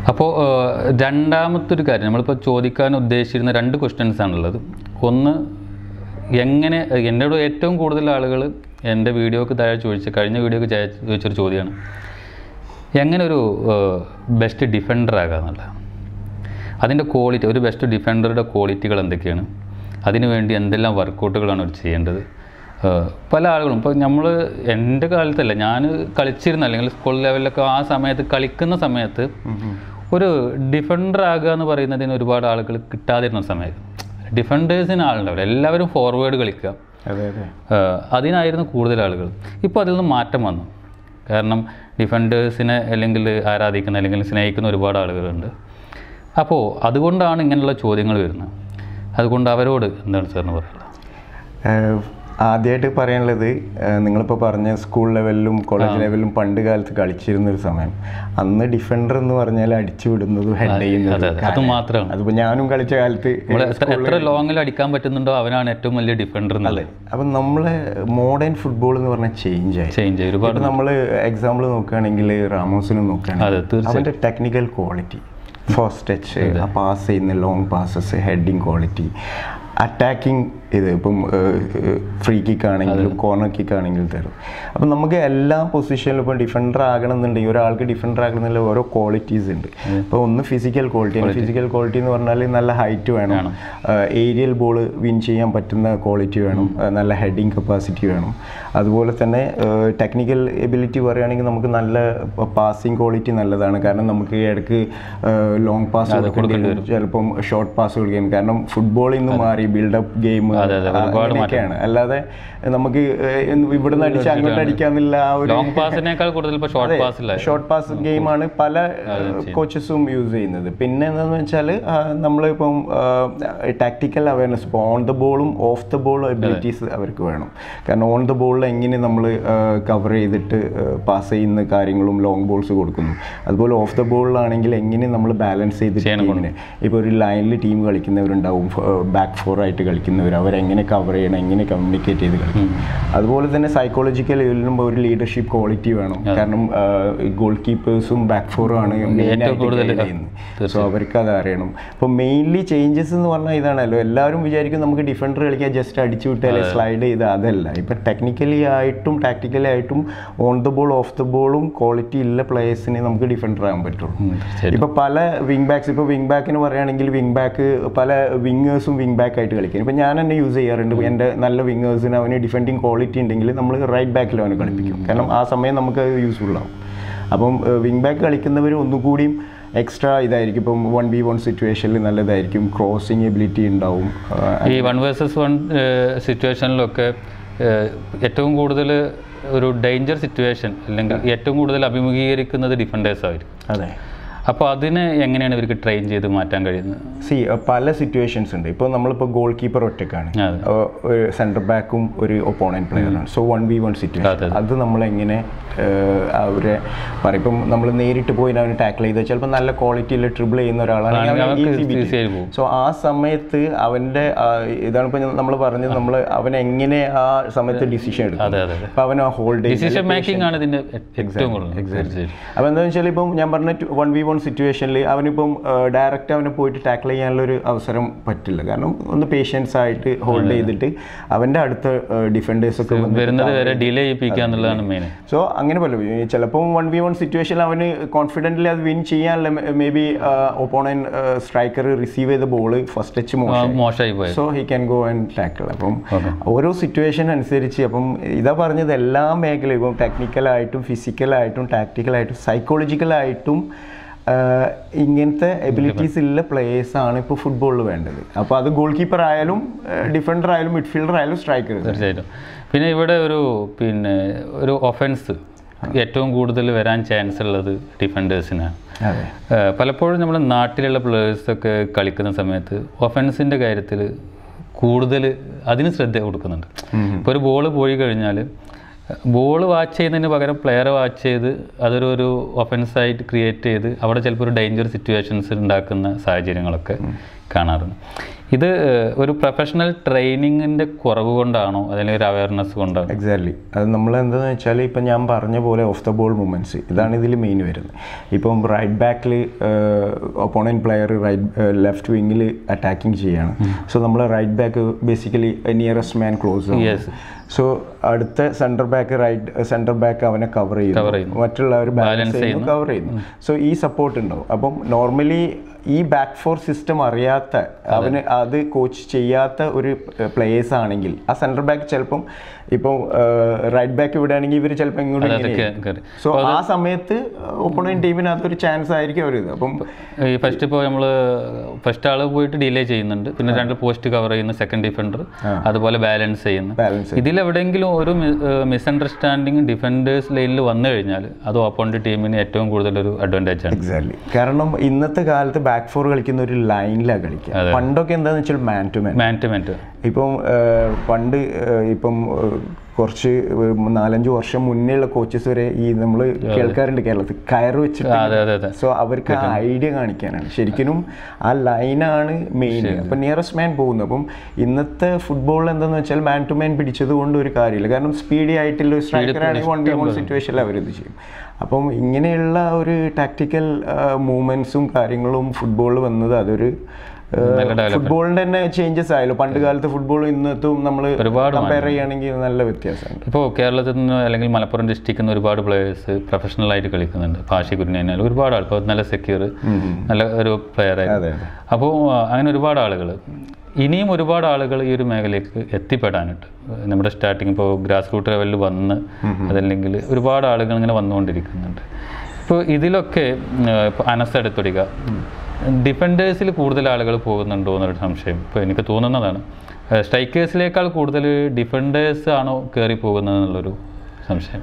അപ്പോൾ രണ്ടാമത്തെ ഒരു കാര്യം നമ്മളിപ്പോൾ ചോദിക്കാൻ ഉദ്ദേശിച്ചിരുന്ന 2 ക്വസ്റ്റ്യൻസ് ആണുള്ളത്. ഒന്ന്, എങ്ങനെ എന്നോട് ഏറ്റവും കൂടുതൽ ആളുകൾ എൻ്റെ വീഡിയോക്ക് താഴെ കഴിഞ്ഞ വീഡിയോക്ക് ചോദിച്ചൊരു ചോദ്യമാണ്, എങ്ങനെ ഒരു ബെസ്റ്റ് ഡിഫൻഡർ ആകാമെന്നുള്ളത്. അതിൻ്റെ ക്വാളിറ്റി, ഒരു ബെസ്റ്റ് ഡിഫൻഡറുടെ ക്വാളിറ്റികൾ എന്തൊക്കെയാണ്, അതിനുവേണ്ടി എന്തെല്ലാം വർക്കൗട്ടുകളാണ് അവർ ചെയ്യേണ്ടത്. പല ആളുകളും ഇപ്പോൾ എൻ്റെ കാലത്തല്ല, ഞാൻ കളിച്ചിരുന്ന അല്ലെങ്കിൽ സ്കൂൾ ലെവലിലൊക്കെ ആ സമയത്ത് കളിക്കുന്ന സമയത്ത് ഒരു ഡിഫൻഡർ ആകുക എന്ന് പറയുന്നതിന് ഒരുപാട് ആളുകൾ കിട്ടാതിരുന്ന സമയത്ത് ഡിഫൻഡേഴ്സിന് ആളുണ്ടാവില്ല, എല്ലാവരും ഫോർവേഡ് കളിക്കുക, അതിനായിരുന്നു കൂടുതൽ ആളുകൾ. ഇപ്പോൾ അതിൽ നിന്ന് മാറ്റം വന്നു. കാരണം ഡിഫൻഡേഴ്സിനെ അല്ലെങ്കിൽ ആരാധിക്കുന്ന അല്ലെങ്കിൽ സ്നേഹിക്കുന്ന ഒരുപാട് ആളുകളുണ്ട്. അപ്പോൾ അതുകൊണ്ടാണ് ഇങ്ങനെയുള്ള ചോദ്യങ്ങൾ വരുന്നത്. അതുകൊണ്ട് അവരോട് എന്താണ് സാറിന് പറയുന്നത്? ആദ്യമായിട്ട് പറയാനുള്ളത്, നിങ്ങളിപ്പോൾ പറഞ്ഞ സ്കൂൾ ലെവലിലും കോളേജ് ലെവലിലും പണ്ട് കാലത്ത് കളിച്ചിരുന്നൊരു സമയം, അന്ന് ഡിഫൻഡർ എന്ന് പറഞ്ഞാൽ അടിച്ചു വിടുന്നതും ഹെഡ് ചെയ്യുന്നതും അത് മാത്രമാണ്. അതിപ്പോൾ ഞാനും കളിച്ച കാലത്ത് എത്ര ലോങ്ങിൽ അടിക്കാൻ പറ്റുന്നുണ്ടോ അവനാണ് ഏറ്റവും വലിയ ഡിഫൻഡർ എന്നുള്ളത്. അപ്പം നമ്മളെ മോഡേൺ ഫുട്ബോൾ എന്ന് പറഞ്ഞാൽ ചേഞ്ച് ആയി ഒരുപാട്. നമ്മൾ എക്സാമ്പിൾ നോക്കുകയാണെങ്കിൽ റാമോസിനെ നോക്കുകയാണെങ്കിൽ അവൻ്റെ ടെക്നിക്കൽ ക്വാളിറ്റി, ഫസ്റ്റ് ടച്ച്, ആ പാസ് ചെയ്യുന്ന long passes, heading quality, attacking, ഇത് ഇപ്പം ഫ്രീ കിക്ക് ആണെങ്കിലും കോർണർ കിക്ക് ആണെങ്കിലും തരും. അപ്പം നമുക്ക് എല്ലാ പൊസിഷനിലും ഇപ്പം ഡിഫൻഡർ ആകണമെന്നുണ്ടെങ്കിൽ ഒരാൾക്ക് ഡിഫൻഡർ ആകണമെന്നുള്ള ഓരോ ക്വാളിറ്റീസ് ഉണ്ട്. ഇപ്പോൾ ഒന്ന് ഫിസിക്കൽ ക്വാളിറ്റി എന്ന് പറഞ്ഞാൽ നല്ല ഹൈറ്റ് വേണം, ഏരിയൽ ബോൾ വിൻ ചെയ്യാൻ പറ്റുന്ന ക്വാളിറ്റി വേണം, നല്ല ഹെഡിങ് കപ്പാസിറ്റി വേണം. അതുപോലെ തന്നെ ടെക്നിക്കൽ എബിലിറ്റി പറയുകയാണെങ്കിൽ നമുക്ക് നല്ല പാസിങ് ക്വാളിറ്റി നല്ലതാണ്. കാരണം നമുക്ക് ഇടയ്ക്ക് ലോങ് പാസ് കൊടുക്കേണ്ടി വരും, ചിലപ്പം ഷോർട്ട് പാസ് കൊടുക്കാൻ. കാരണം ഫുട്ബോളിൽ നിന്ന് മാറി ബിൽഡപ്പ് ഗെയിം അങ്ങനെയൊക്കെയാണ്. അല്ലാതെ നമുക്ക് ഇവിടെ നിന്ന് അടിച്ച് അങ്ങോട്ട് അടിക്കാന്നില്ല. ആ ഒരു ഷോർട്ട് പാസ് ഗെയിമാണ് പല കോച്ചസും യൂസ് ചെയ്യുന്നത്. പിന്നെ എന്താണെന്ന് വെച്ചാൽ നമ്മളിപ്പം ടാക്ടിക്കൽ അവയർനെസ്, ഇപ്പോൾ ഓൺ ദ ബോളും ഓഫ് ദ ബോളും എബിലിറ്റീസ് അവർക്ക് വേണം. കാരണം ഓൺ ദ ബോളിൽ എങ്ങനെ നമ്മൾ കവർ ചെയ്തിട്ട് പാസ് ചെയ്യുന്ന കാര്യങ്ങളും ലോങ് ബോൾസ് കൊടുക്കുന്നു. അതുപോലെ ഓഫ് ദ ബോളിലാണെങ്കിൽ എങ്ങനെ നമ്മൾ ബാലൻസ് ചെയ്തിട്ട്, ഇപ്പോൾ ഒരു ലൈനിൽ ടീം കളിക്കുന്നവരുണ്ടാവും, ബാക്ക് ഫോർ ആയിട്ട് കളിക്കുന്നവർ, അവരെങ്ങനെ കവർ ചെയ്യണം, എങ്ങനെ കമ്മ്യൂണിക്കേറ്റ് ചെയ്ത് കളിക്കും. അതുപോലെ തന്നെ സൈക്കോളജിക്കൽ ലെവലിലും ഒരു ലീഡർഷിപ്പ് ക്വാളിറ്റി വേണം. കാരണം ഗോൾ കീപ്പേഴ്സും ബാക്ക് ഫോറും ആണ് മെയിനായിട്ട്, സോ അവർക്ക് അത് അറിയണം. അപ്പോൾ മെയിൻലി ചേഞ്ചസ് എന്ന് പറഞ്ഞാൽ ഇതാണല്ലോ, എല്ലാവരും വിചാരിക്കും നമുക്ക് ഡിഫൻഡർ കളിക്കാൻ ജസ്റ്റ് അടിച്ചു വിട്ടാൽ സ്ലൈഡ് ചെയ്ത്, അതല്ല. ഇപ്പം ടെക്നിക്കലി ആയിട്ടും ടാക്ടിക്കലി ആയിട്ടും on the ball off the ബോളും ക്വാളിറ്റി ഉള്ള പ്ലേയേഴ്സിനെ നമുക്ക് ഡിഫൻഡർ ആകാൻ പറ്റുള്ളൂ. ഇപ്പോൾ പല വിങ് ബാക്സ്, ഇപ്പോൾ വിങ് ബാക്കിന് പറയുകയാണെങ്കിൽ വിങ് ബാക്ക് പല വിങ്ങേഴ്സും വിങ് ബാക്ക് ആയിട്ട് കളിക്കും. ഇപ്പം ഞാൻ തന്നെ യൂസ് ചെയ്യാറുണ്ട്. എൻ്റെ നല്ല വിങ്ങേഴ്സിന് അവന് ഡിഫെൻഡിങ് ക്വാളിറ്റി ഉണ്ടെങ്കിൽ നമ്മൾ റൈറ്റ് ബാക്കിൽ അവന് കളിപ്പിക്കും. കാരണം ആ സമയം നമുക്ക് യൂസ്ഫുൾ ആവും. അപ്പം വിങ് ബാക്ക് കളിക്കുന്നവർ ഒന്നുകൂടിയും എക്സ്ട്രാ ഇതായിരിക്കും. ഇപ്പം 1v1 സിറ്റുവേഷനിൽ നല്ലതായിരിക്കും, ക്രോസിങ് എബിലിറ്റി ഉണ്ടാവും. ഈ 1 vs 1 സിറ്റുവേഷനിലൊക്കെ ഏറ്റവും കൂടുതൽ ഒരു ഡേഞ്ചർ സിറ്റുവേഷൻ അല്ലെങ്കിൽ ഏറ്റവും കൂടുതൽ അഭിമുഖീകരിക്കുന്നത് ഡിഫൻഡേഴ്സ് ആയിരിക്കും. അതെ. അപ്പോൾ അതിനെ എങ്ങനെയാണ് ഇവർക്ക് ട്രെയിൻ ചെയ്ത് മാറ്റാൻ കഴിയുന്നത്? പല സിറ്റുവേഷൻസ് ഉണ്ട്. ഇപ്പോൾ നമ്മളിപ്പോൾ ഗോൾ കീപ്പർ ഒറ്റക്കാണ്, ഒരു സെൻറ്റർ ബാക്കും ഒരു ഒപ്പോണൻറ്റ് പ്ലെയറാണ്. സോ 1v1 സിറ്റുവേഷൻ, അത് നമ്മളെങ്ങനെ അവരെ പറയും. ഇപ്പം നമ്മൾ നേരിട്ട് പോയി അവന് ടാക്കിൾ ചെയ്താൽ ചിലപ്പോൾ നല്ല ക്വാളിറ്റിയിൽ ട്രിബിൾ ചെയ്യുന്ന ഒരാളാണ്. സോ ആ സമയത്ത് അവൻ്റെ ഇതാണ് ഇപ്പോൾ നമ്മൾ പറഞ്ഞത്, നമ്മൾ അവനെങ്ങനെ ആ സമയത്ത് ഡിസിഷൻ എടുക്കും. അപ്പോൾ അവൻ ഹോൾഡ് ഡിസിഷൻ മേക്കിംഗ് ആണ് ഇതിൻ്റെ ഏറ്റവും കൂടുതൽ. അപ്പോൾ എന്താണെന്ന് വെച്ചാൽ ഇപ്പം ഞാൻ പറഞ്ഞ 1v1 സിറ്റുവേഷനിൽ അവനിപ്പം ഡയറക്റ്റ് അവനെ പോയിട്ട് ടാക്കിൾ ചെയ്യാനുള്ളൊരു അവസരം പറ്റില്ല. കാരണം ഒന്ന് പേഷ്യൻസ് ആയിട്ട് ഹോൾഡ് ചെയ്തിട്ട് അവൻ്റെ അടുത്ത ഡിഫൻഡേഴ്സൊക്കെ വരുന്നത് വരെ ഡിലേ ചെയ്യിപ്പിക്കുക എന്നുള്ളതാണ് മെയിൻ. സോ അങ്ങനെ പോലെ ചിലപ്പം 1v1 സിറ്റുവേഷനിൽ അവന് കോൺഫിഡൻ്റ്ലി അത് വിൻ ചെയ്യാനുള്ള may be opponent striker receive ചെയ്ത ബോൾ ഫസ്റ്റ് ടച്ച് മോശമായി പോയി, so he can go and tackle. അപ്പം ഓരോ സിറ്റുവേഷൻ അനുസരിച്ച്, അപ്പം ഇതാ പറഞ്ഞത് എല്ലാ മേഖലയും, ഇപ്പം ടെക്നിക്കലായിട്ടും ഫിസിക്കലായിട്ടും ടാക്ടിക്കലായിട്ടും സൈക്കോളജിക്കലായിട്ടും ഇങ്ങനത്തെ എബിലിറ്റീസ് ഉള്ള പ്ലേയേഴ്സാണ് ഇപ്പോൾ ഫുട്ബോളിൽ വേണ്ടത്. അപ്പോൾ അത് ഗോൾ കീപ്പർ ആയാലും ഡിഫൻഡർ ആയാലും മിഡ്ഫീൽഡർ ആയാലും സ്ട്രൈക്കർ. തീർച്ചയായിട്ടും. പിന്നെ ഇവിടെ ഒരു ഒഫൻസ് ഏറ്റവും കൂടുതൽ വരാൻ ചാൻസ് ഉള്ളത് ഡിഫൻഡേഴ്സിനാണ്. പലപ്പോഴും നമ്മുടെ നാട്ടിലുള്ള പ്ലേയേഴ്സൊക്കെ കളിക്കുന്ന സമയത്ത് ഒഫൻസിൻ്റെ കാര്യത്തിൽ കൂടുതൽ അതിന് ശ്രദ്ധ കൊടുക്കുന്നുണ്ട്. ഇപ്പോൾ ഒരു ബോൾ പോയി കഴിഞ്ഞാൽ ബോൾ വാച്ച് ചെയ്യുന്നതിന് പകരം പ്ലെയറെ വാച്ച് ചെയ്ത് അതൊരു ഒഫൻസായിട്ട് ക്രിയേറ്റ് ചെയ്ത് അവിടെ ചിലപ്പോൾ ഒരു ഡേഞ്ചർ സിറ്റുവേഷൻസ് ഉണ്ടാക്കുന്ന സാഹചര്യങ്ങളൊക്കെ കാണാറുണ്ട്. ഇത് ഒരു പ്രൊഫഷണൽ ട്രെയിനിങ്ങിൻ്റെ കുറവ് കൊണ്ടാണോ അല്ലെങ്കിൽ ഒരു അവയർനെസ് കൊണ്ടാണോ? എക്സാക്ട്ലി. അത് നമ്മൾ എന്താണെന്ന് വെച്ചാൽ ഇപ്പം ഞാൻ പറഞ്ഞ പോലെ ഓഫ് ദ ബോൾ മൂവ്മെൻറ്റ്സ് ഇതാണ് ഇതിൽ മെയിൻ വരുന്നത്. ഇപ്പം റൈറ്റ് ബാക്കിൽ ഒപ്പോണൻറ്റ് പ്ലെയർ ലെഫ്റ്റ് വിങ്ങിൽ അറ്റാക്കിങ് ചെയ്യാണ്. സോ നമ്മൾ right back basically nearest man close. So അടുത്ത സെൻറ്റർ ബാക്ക് അവനെ കവർ ചെയ്യുന്നു, മറ്റുള്ളവർ ബാലൻസ് ചെയ്യുന്നു, കവർ ചെയ്യുന്നു. സോ ഈ സപ്പോർട്ട് ഉണ്ടാവും. അപ്പം നോർമലി ഈ ബാക്ക് ഫോർ സിസ്റ്റം അറിയാത്ത, അവന് അത് കോച്ച് ചെയ്യാത്ത ഒരു പ്ലേയേഴ്സ് ആണെങ്കിൽ ആ സെൻറ്റർ ബാക്ക് ചിലപ്പം ഇപ്പം റൈറ്റ് ബാക്ക് വിടുകയാണെങ്കിൽ ഇവർ ചിലപ്പോൾ ഇങ്ങോട്ട്. സോ ആ സമയത്ത് ഒപ്പോണന്റ് ടീമിന് അതൊരു ചാൻസ് ആയിരിക്കും അവർ. അപ്പം ഈ ഫസ്റ്റ് ഇപ്പോൾ നമ്മൾ ഫസ്റ്റ് ആൾ പോയിട്ട് ഡിലേ ചെയ്യുന്നുണ്ട്, പിന്നെ 2 പോസ്റ്റ് കവർ ചെയ്യുന്ന സെക്കൻഡ് ഡിഫൻഡർ, അതുപോലെ ബാലൻസ് ചെയ്യുന്നു. ഇതിലെവിടെയെങ്കിലും ഒരു മിസ്അണ്ടർസ്റ്റാൻഡിങ് ഡിഫൻഡേഴ്സ് ലൈനിൽ വന്നു കഴിഞ്ഞാൽ അത് ഓപ്പോണന്റ് ടീമിന് ഏറ്റവും കൂടുതൽ ഒരു അഡ്വാൻറ്റേജ് ആണ്. എക്സാക്ട്ലി. കാരണം ഇന്നത്തെ കാലത്ത് ബാക്ക് ഫോർ കളിക്കുന്ന ഒരു ലൈനിലാണ് കളിക്കുക. പണ്ടൊക്കെ എന്താണെന്ന് വെച്ചാൽ മാൻ ടു മാൻ. ഇപ്പം പണ്ട് ഇപ്പം കുറച്ച് 4-5 വർഷം മുന്നേയുള്ള കോച്ചസ് വരെ ഈ നമ്മൾ കേൾക്കാറുണ്ട് കേരളത്തിൽ കയറ് വെച്ചിട്ട്. സോ അവർക്ക് ആ ഐഡിയ കാണിക്കാനാണ് ശരിക്കും ആ ലൈനാണ് മെയിൻ. അപ്പം നിയറസ്റ്റ് മാൻ പോകുന്നു. അപ്പം ഇന്നത്തെ ഫുട്ബോളിൽ എന്താണെന്ന് വെച്ചാൽ മാൻ ടു മാൻ പിടിച്ചത് കൊണ്ട് ഒരു കാര്യമില്ല. കാരണം സ്പീഡി ആയിട്ടുള്ള സ്ട്രൈക്കറാണെങ്കിൽ 1v1 സിറ്റുവേഷനിൽ അവരിത് ചെയ്യും. അപ്പം ഇങ്ങനെയുള്ള ഒരു ടാക്ടിക്കൽ മൂവ്മെൻറ്റ്സും കാര്യങ്ങളും ഫുട്ബോളിൽ വന്നത് അതൊരു ഫുട്ബോളിന്റെ തന്നെ ചേഞ്ചസ് ആയല്ലോ. പണ്ട് കാലത്ത് ഫുട്ബോളും ഇന്നത്തും നമ്മൾ കമ്പയർ ചെയ്യുകയാണെങ്കിൽ നല്ല വ്യത്യാസമുണ്ട്. ഇപ്പോൾ കേരളത്തിൽ നിന്ന് അല്ലെങ്കിൽ മലപ്പുറം ഡിസ്ട്രിക്റ്റിൽ നിന്ന് ഒരുപാട് പ്ലേയേഴ്സ് പ്രൊഫഷണലായിട്ട് കളിക്കുന്നുണ്ട്. പാഷി കുര്യൻ ഒരുപാട് ആൾ, ഇപ്പോൾ നല്ല സെക്യൂർ നല്ല ഒരു പ്ലെയറായിരുന്നു. അപ്പോൾ അങ്ങനെ ഒരുപാട് ആളുകൾ, ഇനിയും ഒരുപാട് ആളുകൾ ഈ ഒരു മേഖലയ്ക്ക് എത്തിപ്പെടാനായിട്ട് നമ്മുടെ സ്റ്റാർട്ടിങ് ഇപ്പോൾ ഗ്രാസ് റൂട്ട് ലെവലിൽ വന്ന് അതല്ലെങ്കിൽ ഒരുപാട് ആളുകൾ ഇങ്ങനെ വന്നുകൊണ്ടിരിക്കുന്നുണ്ട്. ഇപ്പോൾ ഇതിലൊക്കെ ഇപ്പോൾ അനസ് എടുത്തൊടിക ഡിഫൻഡേഴ്സിൽ കൂടുതൽ ആളുകൾ പോകുന്നുണ്ടോ എന്നൊരു സംശയം ഇപ്പോൾ എനിക്ക് തോന്നുന്നതാണ്. സ്ട്രൈക്കേഴ്സിനേക്കാൾ കൂടുതൽ ഡിഫൻഡേഴ്സ് ആണോ കയറി പോകുന്നത് എന്നുള്ളൊരു സംശയം.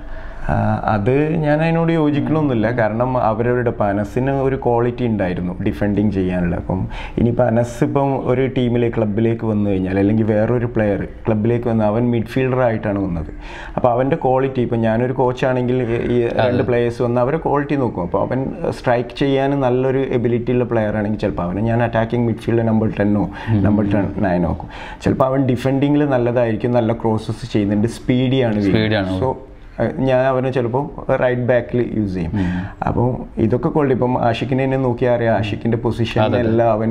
അത് ഞാൻ അതിനോട് യോജിക്കണമെന്നില്ല. കാരണം അവരുടെ അനസിന് ഒരു ക്വാളിറ്റി ഉണ്ടായിരുന്നു ഡിഫെൻഡിങ് ചെയ്യാനുള്ള. അപ്പം ഇനിയിപ്പോൾ അനസ് ഇപ്പം ഒരു ക്ലബിലേക്ക് വന്നു കഴിഞ്ഞാൽ അല്ലെങ്കിൽ വേറൊരു പ്ലെയർ ക്ലബിലേക്ക് വന്ന് അവൻ മിഡ്ഫീൽഡറായിട്ടാണ് വന്നത്. അപ്പോൾ അവൻ്റെ ക്വാളിറ്റി, ഇപ്പം ഞാനൊരു കോച്ചാണെങ്കിൽ ഈ 2 പ്ലെയേഴ്സ് വന്ന് അവരെ ക്വാളിറ്റി നോക്കും. അപ്പോൾ അവൻ സ്ട്രൈക്ക് ചെയ്യാൻ നല്ലൊരു എബിലിറ്റി ഉള്ള പ്ലെയർ ആണെങ്കിൽ ചിലപ്പോൾ അവനെ ഞാൻ അറ്റാക്കിംഗ് മിഡ്ഫീൽഡ് നമ്പർ 10 നമ്പർ 9 നോക്കും. ചിലപ്പോൾ അവൻ ഡിഫെൻഡിങ്ങിൽ നല്ലതായിരിക്കും, നല്ല ക്രോസസ് ചെയ്യുന്നുണ്ട്, സ്പീഡിയാണ്. സോ ഞാൻ അവനെ ചിലപ്പോൾ റൈറ്റ് ബാക്കിൽ യൂസ് ചെയ്യും. അപ്പോൾ ഇതൊക്കെ കൊള്ളി. ഇപ്പം ആഷിഖിനെ തന്നെ നോക്കിയാൽ അറിയാം, ആഷിഖിൻ്റെ പൊസിഷൻ എല്ലാം അവൻ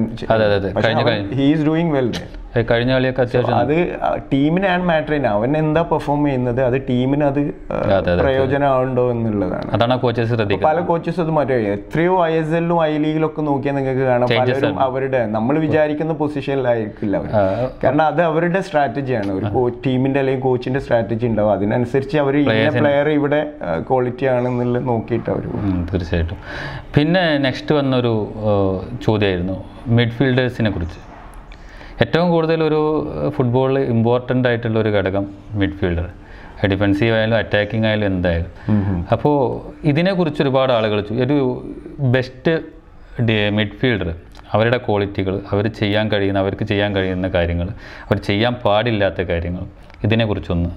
ഹീ ഈസ് ഡൂയിങ് വെൽ. കഴിഞ്ഞ കളിയൊക്കെ അത്യാവശ്യം അത് ടീമിനാണ് മാറ്റർ ചെയ്യുന്നത്. അവൻ എന്താ പെർഫോം ചെയ്യുന്നത് അത് ടീമിന് അത് പ്രയോജനമാവുണ്ടോ എന്നുള്ളതാണ്. അതാണ് കോച്ചസ് ശ്രദ്ധിക്കുക. പല കോച്ചസ് അത് മാറ്റി എത്രയോ ISL-ലും I League-ലൊക്കെ നോക്കിയാൽ നിങ്ങൾക്ക് കാണാം പലരും അവരുടെ നമ്മൾ വിചാരിക്കുന്ന പൊസിഷനിലായിരിക്കില്ല അവർ. കാരണം അത് അവരുടെ സ്ട്രാറ്റജിയാണ്. ഒരു ടീമിന്റെ അല്ലെങ്കിൽ കോച്ചിന്റെ സ്ട്രാറ്റജി ഉണ്ടാവും. അതിനനുസരിച്ച് അവർ ഇന്ന പ്ലെയർ ഇവിടെ ക്വാളിറ്റി ആണെന്നുള്ളത് നോക്കിയിട്ട് അവർ. തീർച്ചയായിട്ടും. പിന്നെ നെക്സ്റ്റ് വന്നൊരു ചോദ്യമായിരുന്നു മിഡ്ഫീൽഡേഴ്സിനെ കുറിച്ച്. ഏറ്റവും കൂടുതൽ ഒരു ഫുട്ബോളിൽ ഇമ്പോർട്ടൻ്റ് ആയിട്ടുള്ള ഒരു ഘടകം മിഡ്ഫീൽഡർ, ഡിഫെൻസീവ് ആയാലും അറ്റാക്കിംഗ് ആയാലും എന്തായാലും. അപ്പോൾ ഇതിനെക്കുറിച്ച് ഒരുപാട് ആളുകൾ ഒരു ബെസ്റ്റ് മിഡ്ഫീൽഡർ, അവരുടെ ക്വാളിറ്റികൾ, അവർക്ക് ചെയ്യാൻ കഴിയുന്ന കാര്യങ്ങൾ, അവർ ചെയ്യാൻ പാടില്ലാത്ത കാര്യങ്ങൾ, ഇതിനെക്കുറിച്ചൊന്ന്.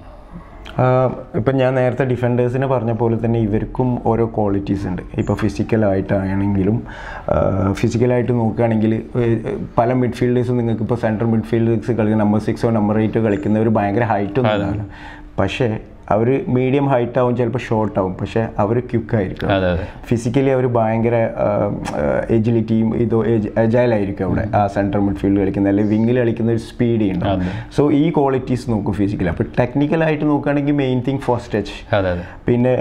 ഇപ്പം ഞാൻ നേരത്തെ ഡിഫൻഡേഴ്സിനെ പറഞ്ഞ പോലെ തന്നെ ഇവർക്കും ഓരോ ക്വാളിറ്റീസ് ഉണ്ട്. ഇപ്പോൾ ഫിസിക്കലായിട്ടാണെങ്കിലും ഫിസിക്കലായിട്ട് നോക്കുകയാണെങ്കിൽ പല മിഡ്ഫീൽഡേഴ്സും നിങ്ങൾക്ക് ഇപ്പോൾ സെൻട്രൽ മിഡ്ഫീൽഡേഴ്സ് കളിക്കുന്ന നമ്പർ 6 നമ്പർ 8 കളിക്കുന്നവർ ഭയങ്കര ഹൈറ്റൊന്നും ഉണ്ടാവില്ല. പക്ഷേ അവർ മീഡിയം ഹൈറ്റ് ആവും, ചിലപ്പോൾ ഷോർട്ട് ആവും, പക്ഷേ അവർ ക്വിക്കായിരിക്കും. ഫിസിക്കലി അവർ ഭയങ്കര എജിലിറ്റിയും എജൈലായിരിക്കും അവിടെ ആ സെൻട്രൽ മിഡ്ഫീൽഡ് കളിക്കുന്ന അല്ലെങ്കിൽ വിങ്ങിൽ കളിക്കുന്ന ഒരു സ്പീഡ് ഉണ്ടാവും. സോ ഈ ക്വാളിറ്റീസ് നോക്കും ഫിസിക്കലി. അപ്പോൾ ടെക്നിക്കലായിട്ട് നോക്കുകയാണെങ്കിൽ മെയിൻ തിങ് ഫസ്റ്റ് ടച്ച്, പിന്നെ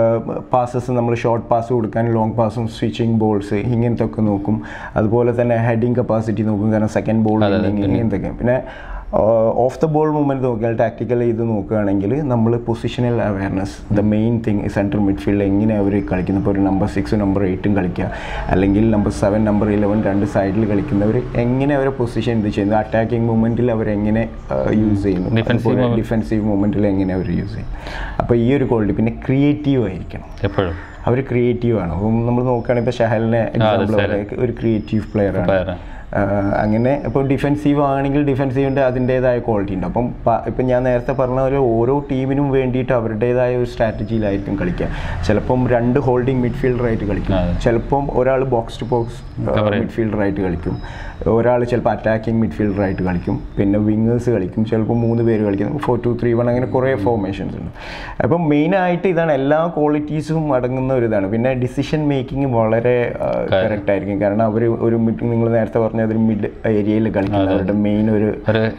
പാസസ് നമ്മൾ ഷോർട്ട് പാസ് കൊടുക്കാൻ ലോങ് പാസും സ്വിച്ചിങ് ബോൾസ് ഇങ്ങനത്തെ ഒക്കെ നോക്കും. അതുപോലെ തന്നെ ഹെഡിങ് കപ്പാസിറ്റി നോക്കും, കാരണം സെക്കൻഡ് ബോൾ ഇങ്ങനത്തെയൊക്കെ. പിന്നെ ഓഫ് ദ ബോൾ മൂവ്മെൻറ്റ് നോക്കിയാൽ ടാക്ടിക്കൽ ഇത് നോക്കുകയാണെങ്കിൽ നമ്മൾ positional awareness the main thing. Central midfield എങ്ങനെ അവർ കളിക്കുന്നു, ഇപ്പോൾ ഒരു നമ്പർ 6 നമ്പർ 8 കളിക്കുക, അല്ലെങ്കിൽ നമ്പർ 7 നമ്പർ 11 രണ്ട് സൈഡിൽ കളിക്കുന്നവർ എങ്ങനെ അവരെ പൊസിഷൻ ഇത് ചെയ്യുന്നു, അറ്റാക്കിംഗ് മൂവ്മെൻറ്റിൽ അവരെങ്ങനെ യൂസ് ചെയ്യുന്നു, ഡിഫെൻസീവ് മൂവ്മെൻറ്റിൽ എങ്ങനെ അവർ യൂസ് ചെയ്യും. അപ്പോൾ ഈ ഒരു ക്വാളിറ്റി. പിന്നെ ക്രിയേറ്റീവ് ആയിരിക്കണം എപ്പോഴും. അവർ ക്രിയേറ്റീവ് ആണ്. അപ്പം നമ്മൾ നോക്കുകയാണെങ്കിൽ ഇപ്പോൾ ഷഹലിനെ എക്സാമ്പിൾ ഒരു ക്രിയേറ്റീവ് പ്ലെയറാണ്. അങ്ങനെ ഇപ്പോൾ ഡിഫെൻസീവ് ആണെങ്കിൽ ഡിഫെൻസീവിൻ്റെ അതിൻ്റേതായ ക്വാളിറ്റി ഉണ്ട്. അപ്പം ഇപ്പം ഞാൻ നേരത്തെ പറഞ്ഞ പോലെ ഓരോ ടീമിനും വേണ്ടിയിട്ട് അവരുടേതായ ഒരു സ്ട്രാറ്റജിയിലായിരിക്കും കളിക്കുക. ചിലപ്പം 2 ഹോൾഡിംഗ് മിഡ്ഫീൽഡറായിട്ട് കളിക്കും, ചിലപ്പം ഒരാൾ ബോക്സ് ടു ബോക്സ് മിഡ്ഫീൽഡറായിട്ട് കളിക്കും, ഒരാൾ ചിലപ്പോൾ അറ്റാക്കിംഗ് മിഡ്ഫീൽഡറായിട്ട് കളിക്കും, പിന്നെ വിങ്ങേഴ്സ് കളിക്കും, ചിലപ്പോൾ 3 പേര് കളിക്കും, 4-2-3-1 അങ്ങനെ കുറേ ഫോർമേഷൻസ് ഉണ്ട്. അപ്പം മെയിനായിട്ട് ഇതാണ്, എല്ലാ ക്വാളിറ്റീസും അടങ്ങുന്ന ഒരു ഇതാണ്. പിന്നെ ഡിസിഷൻ മേക്കിംഗ് വളരെ കറക്റ്റ് ആയിരിക്കും. കാരണം അവർ ഒരു നിങ്ങൾ നേരത്തെ പറഞ്ഞ ഒരു മിഡ് ഏരിയയിൽ കളിക്കുന്ന അവരുടെ മെയിൻ ഒരു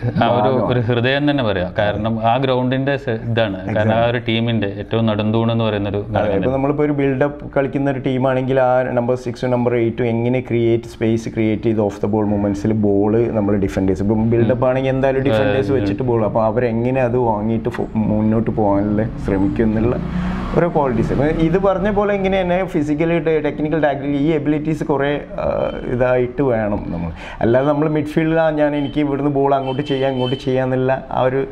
ഹൃദയം തന്നെ പറയാം. കാരണം ആ ഗ്രൗണ്ടിന്റെ ഇതാണ്, കാരണം ആ ഒരു ടീമിന്റെ ഏറ്റവും നെടുന്തൂണെന്ന് പറയുന്ന ഒരു. ഇപ്പോൾ നമ്മളിപ്പോൾ ഒരു ബിൽഡപ്പ് കളിക്കുന്ന ഒരു ടീമാണെങ്കിൽ ആ നമ്പർ 6 നമ്പർ 8 എങ്ങനെ സ്പേസ് ക്രിയേറ്റ് ചെയ്ത് ഓഫ് ദ ബോൾ മൂവ്മെന്റ്സിൽ ബോൾ നമ്മൾ ഡിഫൻഡേഴ്സ്, ഇപ്പം ബിൽഡപ്പ് ആണെങ്കിൽ എന്തായാലും ഡിഫൻഡേഴ്സ് വെച്ചിട്ട് ബോൾ, അപ്പോൾ അവരെങ്ങനെ അത് വാങ്ങിയിട്ട് മുന്നോട്ട് പോകാനുള്ള ശ്രമിക്കും എന്നുള്ള ഓരോ ക്വാളിറ്റീസ്. ഇത് പറഞ്ഞ പോലെ ഇങ്ങനെ തന്നെ ഫിസിക്കലി ടെക്നിക്കൽ ഈ എബിലിറ്റീസ് കുറേ ഇതായിട്ട് വേണം നമ്മൾ. അല്ലാതെ നമ്മൾ മിഡ്ഫീൽഡിലാണ് എനിക്ക് ഇവിടുന്ന് ബോൾ അങ്ങോട്ട് ചെയ്യാം ഇങ്ങോട്ട് ചെയ്യാന്നുള്ള ആ ഒരു.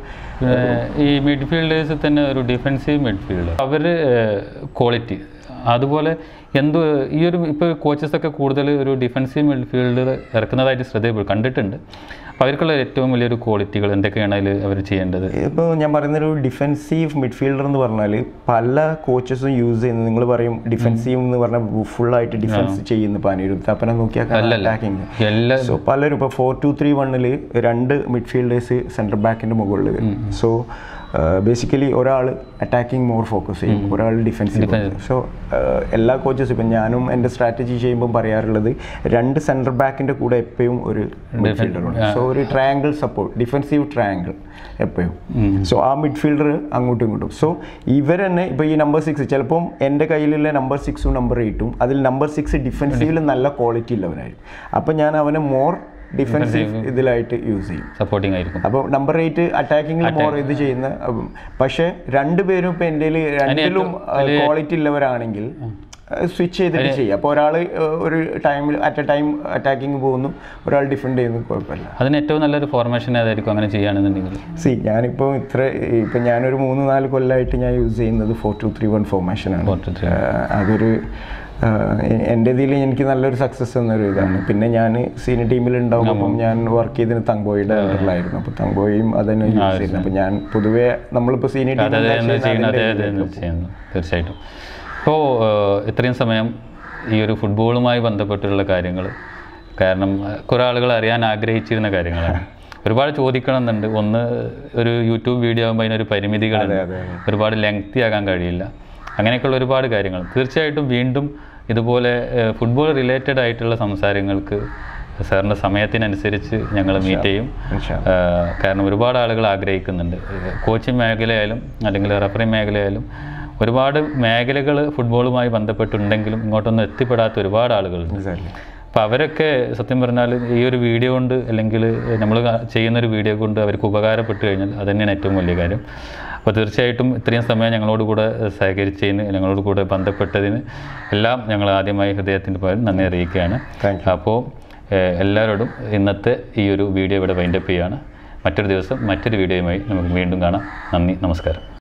ഈ മിഡ്ഫീൽഡേഴ്സിൽ തന്നെ ഒരു ഡിഫൻസീവ് മിഡ്ഫീൽഡ് അവർ ക്വാളിറ്റി അതുപോലെ ഈ ഒരു ഇപ്പോൾ കോച്ചസൊക്കെ കൂടുതൽ ഒരു ഡിഫൻസീവ് മിഡ്ഫീൽഡർ ഇറക്കുന്നതായിട്ട് കണ്ടിട്ടുണ്ട്. അപ്പോൾ അവർക്കുള്ള ഏറ്റവും വലിയൊരു ക്വാളിറ്റികൾ എന്തൊക്കെയാണ് അതിൽ അവർ ചെയ്യേണ്ടത്? ഇപ്പോൾ ഞാൻ പറയുന്നൊരു ഡിഫൻസീവ് മിഡ്ഫീൽഡർ എന്ന് പറഞ്ഞാൽ പല കോച്ചസും യൂസ് ചെയ്യുന്നത്, നിങ്ങൾ പറയും ഡിഫൻസീവ് എന്ന് പറഞ്ഞാൽ ഫുള്ളായിട്ട് ഡിഫൻസ് ചെയ്യുന്ന പാനിരുത്തപ്പനെ നോക്കിയാൽ അറ്റാക്കിങ്. സോ പലരും ഇപ്പോൾ 4-2-3-1 2 മിഡ്ഫീൽഡേഴ്സ് സെൻറ്റർ ബാക്കിൻ്റെ മുകളിൽ വരും. സോ ബേസിക്കലി ഒരാൾ അറ്റാക്കിംഗ് മോർ ഫോക്കസ് ചെയ്യും, ഒരാൾ ഡിഫൻസീവ്. സോ എല്ലാ കോച്ചസും ഇപ്പം ഞാനും എൻ്റെ സ്ട്രാറ്റജി ചെയ്യുമ്പോൾ പറയാറുള്ളത് 2 സെൻറ്റർ ബാക്കിൻ്റെ കൂടെ എപ്പോഴും ഒരു മിഡ്ഫീൽഡറുണ്ട്. സോ ഒരു ട്രയാങ്കിൾ സപ്പോർട്ട്, ഡിഫൻസീവ് ട്രയാങ്കിൾ എപ്പോഴും. സോ ആ മിഡ്ഫീൽഡർ അങ്ങോട്ടും ഇങ്ങോട്ടും. സോ ഇവർ തന്നെ ഇപ്പോൾ ഈ നമ്പർ 6 ചിലപ്പം എൻ്റെ കയ്യിലുള്ള നമ്പർ 6ഉം നമ്പർ 8ഉം അതിൽ നമ്പർ 6 ഡിഫൻസീവിൽ നല്ല ക്വാളിറ്റി ഉള്ളവനായിരിക്കും. അപ്പം ഞാൻ അവനെ മോർ ഡിഫൻസീവ് ഇതിലായിട്ട് യൂസ് ചെയ്യും, സപ്പോർട്ടിങ് ആയിരിക്കും. അപ്പോൾ നമ്പർ 8 അറ്റാക്കിങ്ങിൽ മോർ ഇത് ചെയ്യുന്ന. പക്ഷേ 2 പേരും ഇപ്പം എൻ്റെ രണ്ടിലും ക്വാളിറ്റി ഉള്ളവരാണെങ്കിൽ സ്വിച്ച് ചെയ്തിട്ട് ചെയ്യാം. അപ്പോൾ ഒരാൾ ഒരു ടൈമിൽ അറ്റ് എ ടൈം അറ്റാക്കിങ് പോകുന്നു, ഒരാൾ ഡിഫെൻഡ് ചെയ്യുന്നു, കുഴപ്പമില്ല. അതിന് ഏറ്റവും നല്ലൊരു ഫോർമേഷൻ ഏതായിരിക്കും അങ്ങനെ ചെയ്യുകയാണെന്നുണ്ടെങ്കിൽ? ഞാനിപ്പോൾ ഇപ്പം ഞാനൊരു 3-4 കൊല്ലമായിട്ട് ഞാൻ യൂസ് ചെയ്യുന്നത് 4-2-3-1 ഫോർമേഷനാണ്. അതൊരു എൻ്റെ ഇതിൽ എനിക്ക് നല്ലൊരു സക്സസ് എന്നൊരു ഇതാണ്. പിന്നെ ഞാൻ സീനിയർ ടീമിൽ ഉണ്ടാകുമ്പോൾ ഞാൻ വർക്ക് ചെയ്തതിന് തങ്കോയുടെ അണ്ടറിലായിരുന്നു. അപ്പോൾ തങ്കോയും അതന്നെ യൂസ് ചെയ്യുന്നത്. അപ്പോൾ ഞാൻ പൊതുവേ നമ്മളിപ്പോൾ സീനിയർ തീർച്ചയായിട്ടും. ഇപ്പോൾ ഇത്രയും സമയം ഈ ഒരു ഫുട്ബോളുമായി ബന്ധപ്പെട്ടുള്ള കാര്യങ്ങൾ, കാരണം കുറേ ആളുകൾ അറിയാൻ ആഗ്രഹിച്ചിരുന്ന കാര്യങ്ങളാണ്. ഒരുപാട് ചോദിക്കണമെന്നുണ്ട്. ഒന്ന്, ഒരു യൂട്യൂബ് വീഡിയോ ആകുമ്പോൾ അതിനൊരു പരിമിതികളുണ്ട്, ഒരുപാട് ലെങ്തി ആകാൻ കഴിയില്ല, അങ്ങനെയൊക്കെയുള്ള ഒരുപാട് കാര്യങ്ങൾ. തീർച്ചയായിട്ടും വീണ്ടും ഇതുപോലെ ഫുട്ബോൾ റിലേറ്റഡ് ആയിട്ടുള്ള സംസാരങ്ങൾക്ക് സാറിൻ്റെ സമയത്തിനനുസരിച്ച് ഞങ്ങൾ മീറ്റ് ചെയ്യും. കാരണം ഒരുപാട് ആളുകൾ ആഗ്രഹിക്കുന്നുണ്ട്. കോച്ചിങ് മേഖലയായാലും അല്ലെങ്കിൽ റഫറി മേഖലയായാലും ഒരുപാട് മേഖലകൾ ഫുട്ബോളുമായി ബന്ധപ്പെട്ടുണ്ടെങ്കിലും ഇങ്ങോട്ടൊന്നും എത്തിപ്പെടാത്ത ഒരുപാട് ആളുകളുണ്ട്. അപ്പോൾ അവരൊക്കെ സത്യം പറഞ്ഞാൽ ഈ ഒരു വീഡിയോ കൊണ്ട് അല്ലെങ്കിൽ നമ്മൾ ചെയ്യുന്നൊരു വീഡിയോ കൊണ്ട് അവർക്ക് ഉപകാരപ്പെട്ട് കഴിഞ്ഞാൽ അത് തന്നെയാണ് ഏറ്റവും വലിയ കാര്യം. അപ്പോൾ തീർച്ചയായിട്ടും ഇത്രയും സമയം ഞങ്ങളോട് കൂടെ സഹകരിച്ചതിന്, ഞങ്ങളോട് കൂടെ ബന്ധപ്പെട്ടതിന് എല്ലാം ഞങ്ങൾ ആദ്യമായി ഹൃദയത്തിൻ്റെ പേരിൽ നന്ദി അറിയിക്കുകയാണ്. അപ്പോൾ എല്ലാവരോടും ഇന്നത്തെ ഈ ഒരു വീഡിയോ ഇവിടെ വൈൻഡപ്പ് ചെയ്യുകയാണ്. മറ്റൊരു ദിവസം മറ്റൊരു വീഡിയോയുമായി നമുക്ക് വീണ്ടും കാണാം. നന്ദി, നമസ്കാരം.